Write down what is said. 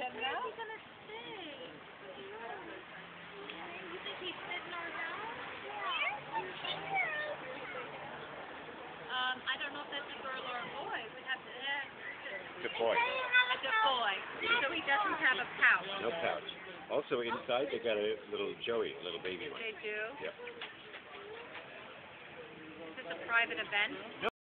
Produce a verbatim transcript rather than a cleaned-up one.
again now? Where's he gonna stay? You think he'd sit in our house? Um, I don't know if that's a girl or a boy. We have to ask. Good boy. It's a boy. So he doesn't have a pouch. No pouch. Also inside they got a little Joey, a little baby one. They do? Yep. Is this a private event? No.